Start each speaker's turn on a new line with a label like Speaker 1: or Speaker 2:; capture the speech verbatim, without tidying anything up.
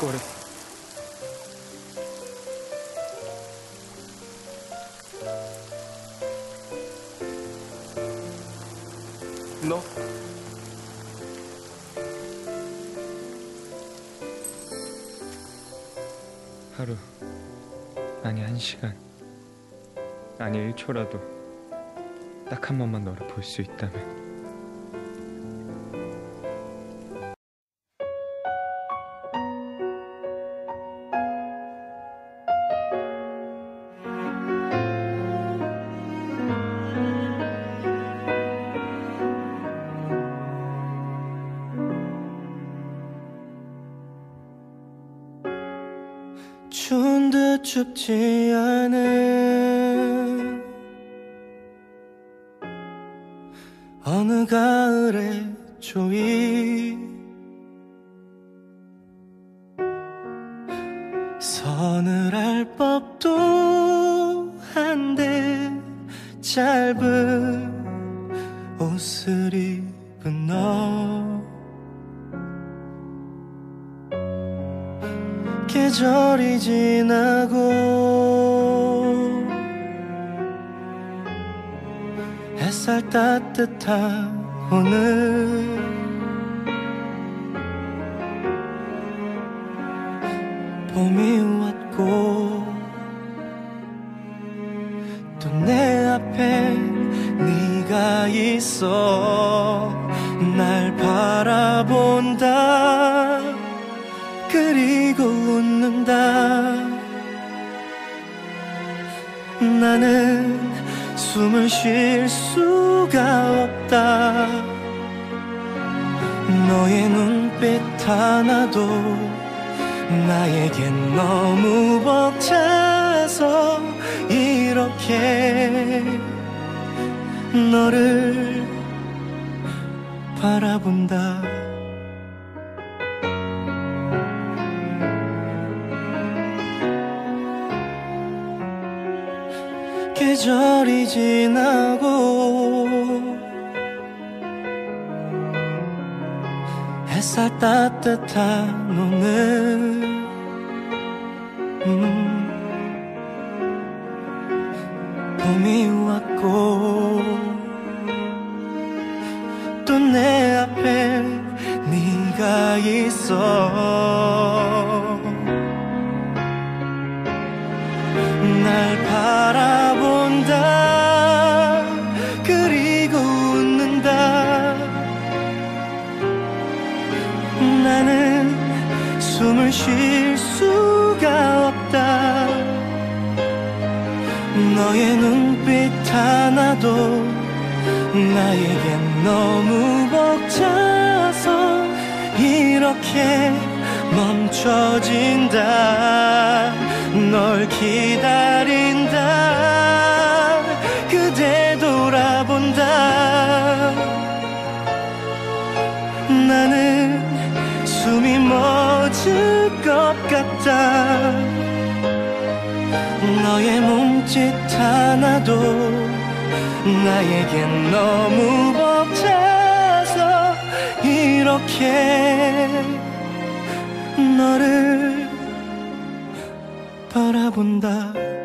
Speaker 1: 거래. 너? 하루, 아니 한 시간, 아니 일 초라도 딱 한 번만 너를 볼 수 있다면.
Speaker 2: 추운 듯 춥지 않은 어느 가을의 조이, 서늘할 법도 한데 짧은 옷을 입은 너, 계절이 지나고 햇살 따뜻한 오늘, 봄이 왔고 또 내 앞에 네가 있어 날 바라본다. 그리고 웃는다. 나는 숨을 쉴 수가 없다. 너의 눈빛 하나도 나에겐 너무 벅차서 이렇게 너를 바라본다. 계절이 지나고 햇살 따뜻한 오늘, 음, 봄이 왔고 또 내 앞에 네가 있어 날 바라본다. 그리고 웃는다. 나는 숨을 쉴 수가 없다. 너의 눈빛 하나도 나에겐 너무 벅차서 이렇게 멈춰진다. 널 기다린다. 그대 돌아본다. 나는 숨이 멎을 것 같다. 너의 몸짓 하나도 나에겐 너무 벅차서 이렇게 너를 바라본다.